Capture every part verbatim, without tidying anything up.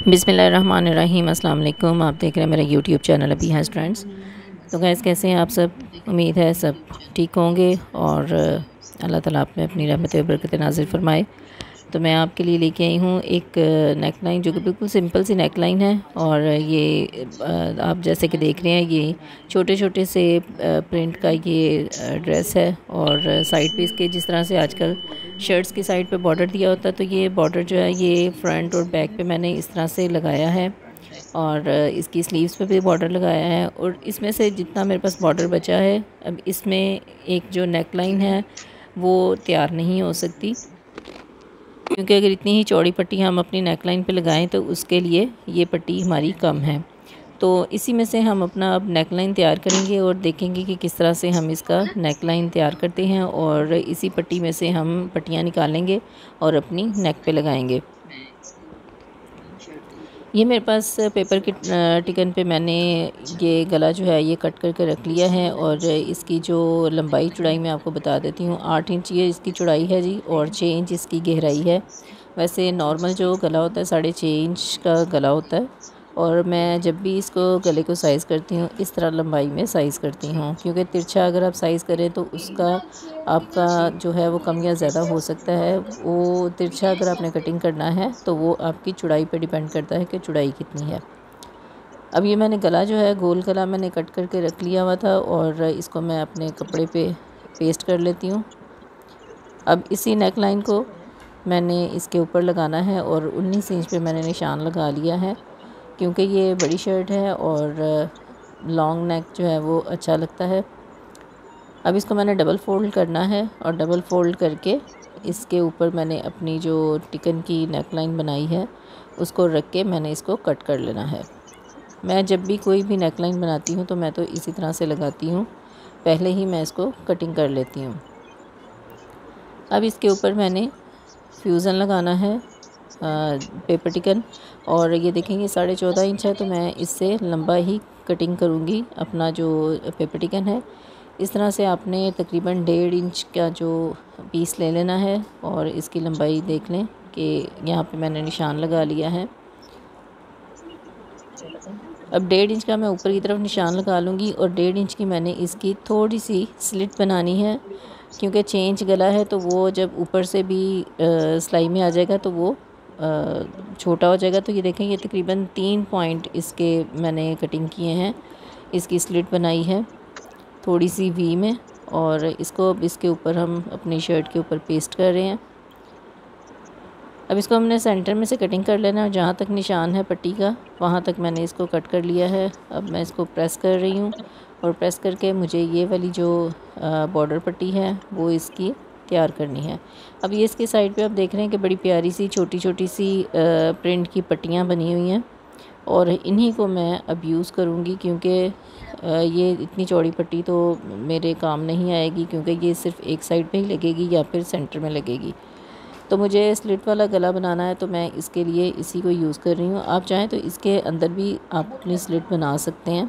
बिस्मिल्लाहिर्रहमानिर्रहीम अस्सलाम वालेकुम। आप देख रहे हैं मेरा यूट्यूब चैनल अभी हैज़ ट्रेंड्स। तो गैस कैसे हैं आप सब? उम्मीद है सब ठीक होंगे और अल्लाह ताला आप में अपनी रहमत व बरकत नाज़िल फरमाए। तो मैं आपके लिए लेके आई हूँ एक नेक लाइन जो कि बिल्कुल सिंपल सी नेक लाइन है। और ये आप जैसे कि देख रहे हैं ये छोटे छोटे से प्रिंट का ये ड्रेस है। और साइड पे इसके जिस तरह से आजकल शर्ट्स की साइड पे बॉर्डर दिया होता है, तो ये बॉर्डर जो है ये फ्रंट और बैक पे मैंने इस तरह से लगाया है। और इसकी स्लीव्स पे भी बॉर्डर लगाया है। और इसमें से जितना मेरे पास बॉर्डर बचा है, अब इसमें एक जो नेक लाइन है वो तैयार नहीं हो सकती, क्योंकि अगर इतनी ही चौड़ी पट्टी हम अपनी नेक लाइन पे लगाएं तो उसके लिए ये पट्टी हमारी कम है। तो इसी में से हम अपना अब नेक लाइन तैयार करेंगे और देखेंगे कि किस तरह से हम इसका नेक लाइन तैयार करते हैं। और इसी पट्टी में से हम पट्टियाँ निकालेंगे और अपनी नेक पे लगाएंगे। ये मेरे पास पेपर के टिकन पे मैंने ये गला जो है ये कट करके रख लिया है। और इसकी जो लंबाई चौड़ाई मैं आपको बता देती हूँ, आठ इंच ये इसकी चौड़ाई है जी, और छः इंच इसकी गहराई है। वैसे नॉर्मल जो गला होता है साढ़े छः इंच का गला होता है। और मैं जब भी इसको गले को साइज़ करती हूँ इस तरह लंबाई में साइज़ करती हूँ, क्योंकि तिरछा अगर आप साइज़ करें तो उसका आपका जो है वो कम या ज़्यादा हो सकता है। वो तिरछा अगर आपने कटिंग करना है तो वो आपकी चौड़ाई पे डिपेंड करता है कि चौड़ाई कितनी है। अब ये मैंने गला जो है गोल गला मैंने कट करके रख लिया हुआ था और इसको मैं अपने कपड़े पे पेस्ट कर लेती हूँ। अब इसी नेक लाइन को मैंने इसके ऊपर लगाना है और उन्नीस इंच पे मैंने निशान लगा लिया है, क्योंकि ये बड़ी शर्ट है और लॉन्ग नेक जो है वो अच्छा लगता है। अब इसको मैंने डबल फ़ोल्ड करना है और डबल फ़ोल्ड करके इसके ऊपर मैंने अपनी जो टिकन की नेक लाइन बनाई है उसको रख के मैंने इसको कट कर लेना है। मैं जब भी कोई भी नेक लाइन बनाती हूँ तो मैं तो इसी तरह से लगाती हूँ, पहले ही मैं इसको कटिंग कर लेती हूँ। अब इसके ऊपर मैंने फ्यूज़न लगाना है पेपर टिकन, और ये देखेंगे साढ़े चौदह इंच है तो मैं इससे लंबा ही कटिंग करूँगी अपना जो पेपर टिकन है। इस तरह से आपने तकरीबन डेढ़ इंच का जो पीस ले लेना है और इसकी लंबाई देख लें कि यहाँ पे मैंने निशान लगा लिया है। अब डेढ़ इंच का मैं ऊपर की तरफ निशान लगा लूँगी और डेढ़ इंच की मैंने इसकी थोड़ी सी स्लिट बनानी है, क्योंकि छः इंच गला है तो वो जब ऊपर से भी सिलाई में आ जाएगा तो वो छोटा हो जाएगा। तो ये देखें ये तकरीबन तीन पॉइंट इसके मैंने कटिंग किए हैं, इसकी स्लिट बनाई है थोड़ी सी वी में। और इसको अब इसके ऊपर हम अपनी शर्ट के ऊपर पेस्ट कर रहे हैं। अब इसको हमने सेंटर में से कटिंग कर लेना है, जहाँ तक निशान है पट्टी का वहाँ तक मैंने इसको कट कर लिया है। अब मैं इसको प्रेस कर रही हूँ और प्रेस करके मुझे ये वाली जो बॉर्डर पट्टी है वो इसकी तैयार करनी है। अब ये इसकी साइड पे आप देख रहे हैं कि बड़ी प्यारी सी छोटी छोटी सी प्रिंट की पट्टियाँ बनी हुई हैं, और इन्हीं को मैं अब यूज़ करूँगी, क्योंकि ये इतनी चौड़ी पट्टी तो मेरे काम नहीं आएगी, क्योंकि ये सिर्फ एक साइड पे ही लगेगी या फिर सेंटर में लगेगी। तो मुझे स्लिट वाला गला बनाना है तो मैं इसके लिए इसी को यूज़ कर रही हूँ। आप चाहें तो इसके अंदर भी आप अपनी स्लिट बना सकते हैं।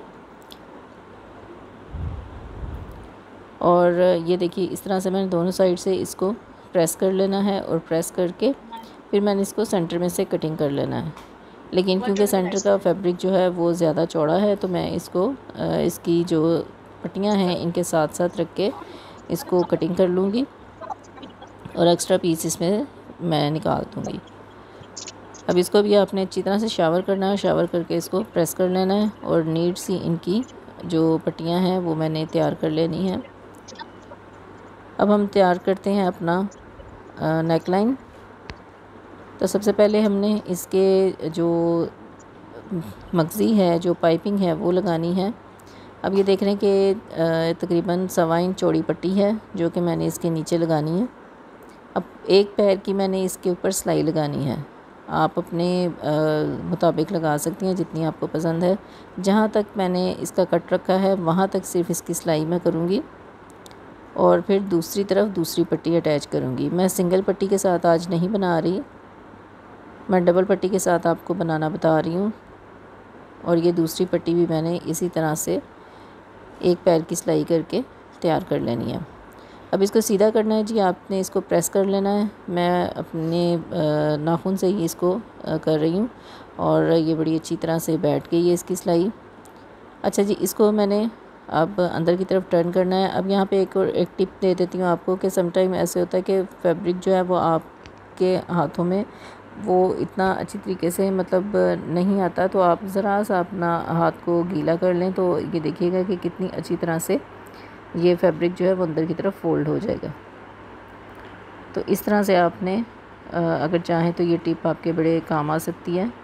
और ये देखिए इस तरह से मैंने दोनों साइड से इसको प्रेस कर लेना है और प्रेस करके फिर मैंने इसको सेंटर में से कटिंग कर लेना है। लेकिन क्योंकि सेंटर का फैब्रिक जो है वो ज़्यादा चौड़ा है तो मैं इसको इसकी जो पट्टियाँ हैं इनके साथ साथ रख के इसको कटिंग कर लूँगी और एक्स्ट्रा पीस इसमें मैं निकाल दूँगी। अब इसको भी आपने अच्छी तरह से शावर करना है, शावर करके इसको प्रेस कर लेना है और नीट सी इनकी जो पट्टियाँ हैं वो मैंने तैयार कर लेनी है। अब हम तैयार करते हैं अपना नेक लाइन। तो सबसे पहले हमने इसके जो मगज़ी है जो पाइपिंग है वो लगानी है। अब ये देख रहे हैं कि तकरीबन सवा इंच चौड़ी पट्टी है जो कि मैंने इसके नीचे लगानी है। अब एक पैर की मैंने इसके ऊपर सिलाई लगानी है, आप अपने मुताबिक लगा सकती हैं जितनी आपको पसंद है। जहाँ तक मैंने इसका कट रखा है वहाँ तक सिर्फ इसकी सिलाई मैं करूँगी और फिर दूसरी तरफ दूसरी पट्टी अटैच करूँगी। मैं सिंगल पट्टी के साथ आज नहीं बना रही, मैं डबल पट्टी के साथ आपको बनाना बता रही हूँ। और ये दूसरी पट्टी भी मैंने इसी तरह से एक पैर की सिलाई करके तैयार कर लेनी है। अब इसको सीधा करना है जी, आपने इसको प्रेस कर लेना है। मैं अपने नाखून से ही इसको कर रही हूँ और ये बड़ी अच्छी तरह से बैठ गई है इसकी सिलाई। अच्छा जी, इसको मैंने अब अंदर की तरफ टर्न करना है। अब यहाँ पे एक और एक टिप दे देती हूँ आपको कि समटाइम ऐसे होता है कि फैब्रिक जो है वो आपके हाथों में वो इतना अच्छी तरीके से मतलब नहीं आता, तो आप ज़रा सा अपना हाथ को गीला कर लें तो ये देखिएगा कि कितनी अच्छी तरह से ये फैब्रिक जो है वो अंदर की तरफ फ़ोल्ड हो जाएगा। तो इस तरह से आपने अगर चाहें तो ये टिप आपके बड़े काम आ सकती है।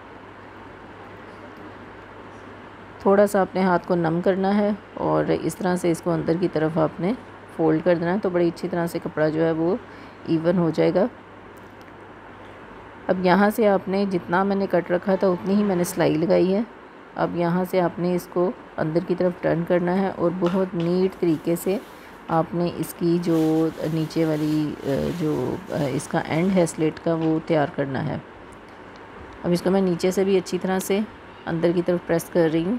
थोड़ा सा अपने हाथ को नम करना है और इस तरह से इसको अंदर की तरफ आपने फ़ोल्ड कर देना है, तो बड़ी अच्छी तरह से कपड़ा जो है वो इवन हो जाएगा। अब यहाँ से आपने जितना मैंने कट रखा था उतनी ही मैंने सिलाई लगाई है। अब यहाँ से आपने इसको अंदर की तरफ टर्न करना है और बहुत नीट तरीके से आपने इसकी जो नीचे वाली जो इसका एंड है स्लिट का वो तैयार करना है। अब इसको मैं नीचे से भी अच्छी तरह से अंदर की तरफ प्रेस कर रही हूँ।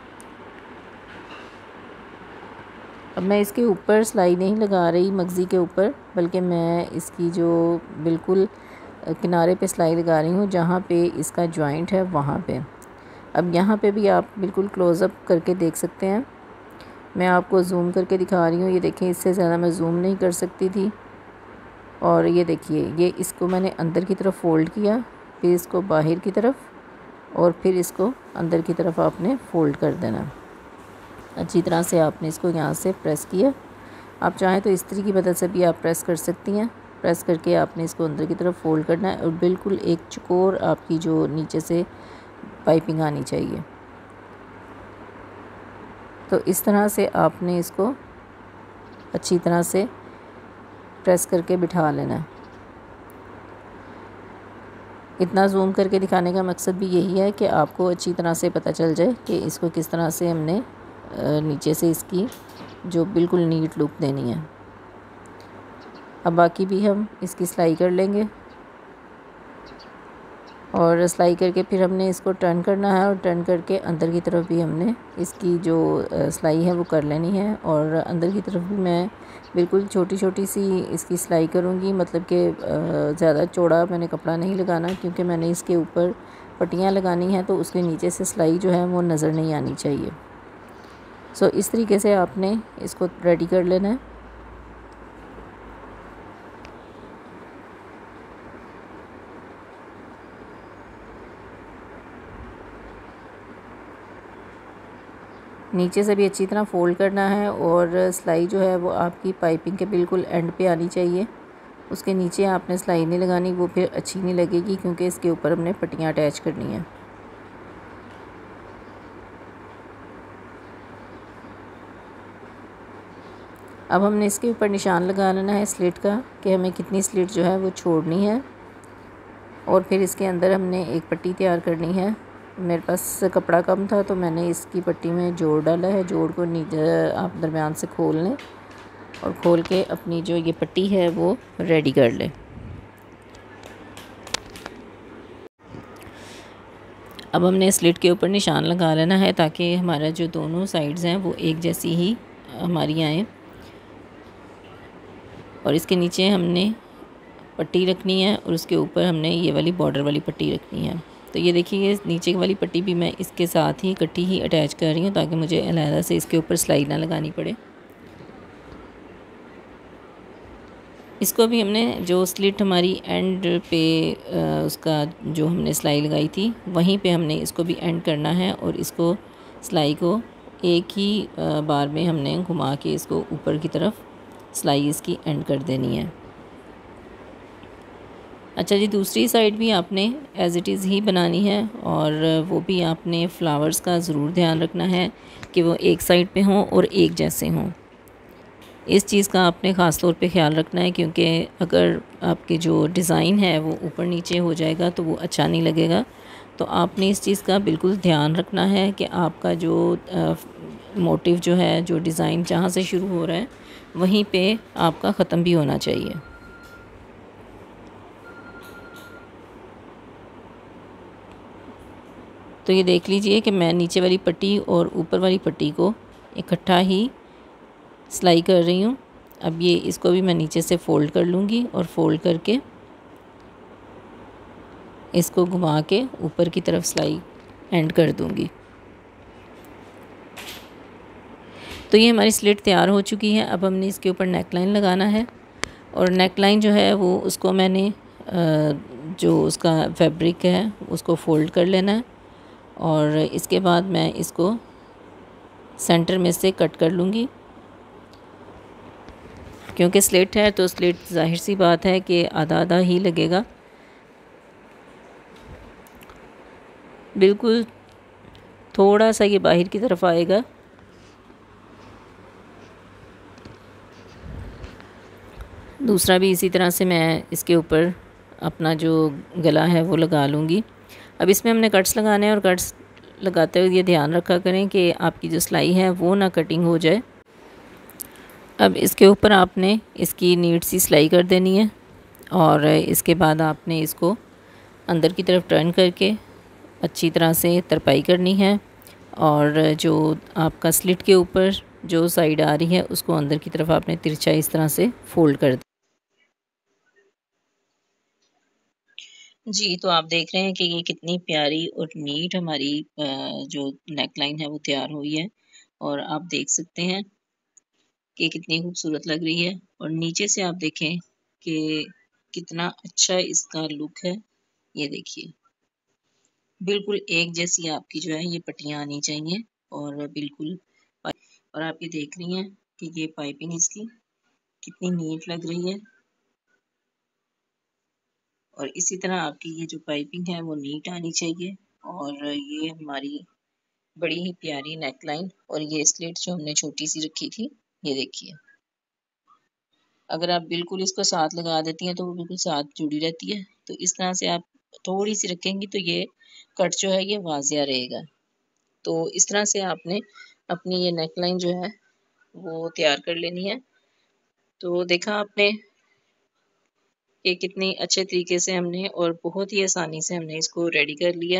अब मैं इसके ऊपर सिलाई नहीं लगा रही मगज़ी के ऊपर, बल्कि मैं इसकी जो बिल्कुल किनारे पे सिलाई लगा रही हूँ जहाँ पे इसका जॉइंट है वहाँ पे। अब यहाँ पे भी आप बिल्कुल क्लोज़अप करके देख सकते हैं। मैं आपको जूम करके दिखा रही हूँ, ये देखें, इससे ज़्यादा मैं जूम नहीं कर सकती थी। और ये देखिए, ये इसको मैंने अंदर की तरफ फ़ोल्ड किया, फिर इसको बाहर की तरफ और फिर इसको अंदर की तरफ आपने फ़ोल्ड कर देना। अच्छी तरह से आपने इसको यहाँ से प्रेस किया। आप चाहें तो इस्त्री की मदद से भी आप प्रेस कर सकती हैं। प्रेस करके आपने इसको अंदर की तरफ फ़ोल्ड करना है और बिल्कुल एक चौकोर आपकी जो नीचे से पाइपिंग आनी चाहिए। तो इस तरह से आपने इसको अच्छी तरह से प्रेस करके बिठा लेना है। इतना जूम करके दिखाने का मकसद भी यही है कि आपको अच्छी तरह से पता चल जाए कि इसको किस तरह से हमने नीचे से इसकी जो बिल्कुल नीट लुक देनी है। अब बाकी भी हम इसकी सिलाई कर लेंगे और सिलाई करके फिर हमने इसको टर्न करना है और टर्न करके अंदर की तरफ भी हमने इसकी जो सिलाई है वो कर लेनी है। और अंदर की तरफ भी मैं बिल्कुल छोटी छोटी सी इसकी सिलाई करूँगी, मतलब कि ज़्यादा चौड़ा मैंने कपड़ा नहीं लगाना, क्योंकि मैंने इसके ऊपर पट्टियाँ लगानी हैं तो उसके नीचे से सिलाई जो है वो नज़र नहीं आनी चाहिए। सो इस तरीके से आपने इसको रेडी कर लेना है। नीचे से भी अच्छी तरह फ़ोल्ड करना है और सिलाई जो है वो आपकी पाइपिंग के बिल्कुल एंड पे आनी चाहिए। उसके नीचे आपने सिलाई नहीं लगानी, वो फिर अच्छी नहीं लगेगी, क्योंकि इसके ऊपर हमने पट्टियाँ अटैच करनी है। अब हमने इसके ऊपर निशान लगा लेना है स्लिट का कि हमें कितनी स्लिट जो है वो छोड़नी है और फिर इसके अंदर हमने एक पट्टी तैयार करनी है। मेरे पास कपड़ा कम था तो मैंने इसकी पट्टी में जोड़ डाला है। जोड़ को नीचे आप दरमियान से खोल लें और खोल के अपनी जो ये पट्टी है वो रेडी कर लें। अब हमने स्लिट के ऊपर निशान लगा लेना है ताकि हमारा जो दोनों साइड्स हैं वो एक जैसी ही हमारी आए। और इसके नीचे हमने पट्टी रखनी है और उसके ऊपर हमने ये वाली बॉर्डर वाली पट्टी रखनी है। तो ये देखिए, ये नीचे वाली पट्टी भी मैं इसके साथ ही इकट्ठी ही अटैच कर रही हूँ ताकि मुझे अलहदा से इसके ऊपर सिलाई ना लगानी पड़े। इसको भी हमने जो स्लिट हमारी एंड पे उसका जो हमने सिलाई लगाई थी वहीं पे हमने इसको भी एंड करना है और इसको सिलाई को एक ही बार में हमने घुमा के इसको ऊपर की तरफ सिलाई इसकी एंड कर देनी है। अच्छा जी, दूसरी साइड भी आपने एज़ इट इज़ ही बनानी है और वो भी आपने फ्लावर्स का ज़रूर ध्यान रखना है कि वो एक साइड पे हों और एक जैसे हों। इस चीज़ का आपने ख़ास तौर पे ख्याल रखना है, क्योंकि अगर आपके जो डिज़ाइन है वो ऊपर नीचे हो जाएगा तो वो अच्छा नहीं लगेगा। तो आपने इस चीज़ का बिल्कुल ध्यान रखना है कि आपका जो मोटिव जो है, जो डिज़ाइन जहाँ से शुरू हो रहा है वहीं पे आपका ख़त्म भी होना चाहिए। तो ये देख लीजिए कि मैं नीचे वाली पट्टी और ऊपर वाली पट्टी को इकट्ठा ही सिलाई कर रही हूँ। अब ये इसको भी मैं नीचे से फ़ोल्ड कर लूँगी और फ़ोल्ड करके इसको घुमा के ऊपर की तरफ सिलाई एंड कर दूँगी। तो ये हमारी स्लिट तैयार हो चुकी है। अब हमने इसके ऊपर नेक लाइन लगाना है और नेक लाइन जो है वो उसको मैंने जो उसका फैब्रिक है उसको फ़ोल्ड कर लेना है और इसके बाद मैं इसको सेंटर में से कट कर लूँगी। क्योंकि स्लिट है तो स्लिट ज़ाहिर सी बात है कि आधा आधा ही लगेगा। बिल्कुल थोड़ा सा ये बाहर की तरफ आएगा। दूसरा भी इसी तरह से मैं इसके ऊपर अपना जो गला है वो लगा लूँगी। अब इसमें हमने कट्स लगाने हैं और कट्स लगाते हुए ये ध्यान रखा करें कि आपकी जो सिलाई है वो ना कटिंग हो जाए। अब इसके ऊपर आपने इसकी नीट सी सिलाई कर देनी है और इसके बाद आपने इसको अंदर की तरफ टर्न करके अच्छी तरह से तरपाई करनी है और जो आपका स्लिट के ऊपर जो साइड आ रही है उसको अंदर की तरफ आपने तिरछा इस तरह से फोल्ड कर जी। तो आप देख रहे हैं कि ये कितनी प्यारी और नीट हमारी जो नेक लाइन है वो तैयार हुई है और आप देख सकते हैं कि कितनी खूबसूरत लग रही है। और नीचे से आप देखें कि कितना अच्छा इसका लुक है। ये देखिए बिल्कुल एक जैसी आपकी जो है ये पट्टियाँ आनी चाहिए और बिल्कुल। और आप ये देख रही हैं कि ये पाइपिंग इसकी कितनी नीट लग रही है और इसी तरह आपकी ये जो पाइपिंग है वो नीट आनी चाहिए। और ये हमारी बड़ी ही प्यारी नेक लाइन और ये स्लिट जो हमने छोटी सी रखी थी ये देखिए। अगर आप बिल्कुल इसको साथ लगा देती हैं तो वो बिल्कुल साथ जुड़ी रहती है। तो इस तरह से आप थोड़ी सी रखेंगी तो ये कट जो है ये वाजिया रहेगा। तो इस तरह से आपने अपनी ये नेक लाइन जो है वो तैयार कर लेनी है। तो देखा आपने कि कितनी अच्छे तरीके से हमने और बहुत ही आसानी से हमने इसको रेडी कर लिया।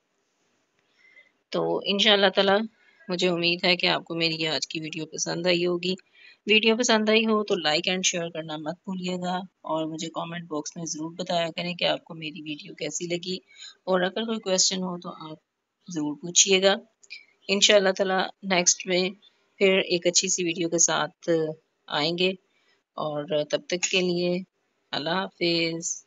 तो इंशाल्लाह ताला मुझे उम्मीद है कि आपको मेरी ये आज की वीडियो पसंद आई होगी। वीडियो पसंद आई हो तो लाइक एंड शेयर करना मत भूलिएगा और मुझे कमेंट बॉक्स में ज़रूर बताया करें कि आपको मेरी वीडियो कैसी लगी। और अगर कोई क्वेश्चन हो तो आप ज़रूर पूछिएगा। इंशाल्लाह ताला नेक्स्ट में फिर एक अच्छी सी वीडियो के साथ आएंगे और तब तक के लिए अल्लाह हाफिज़।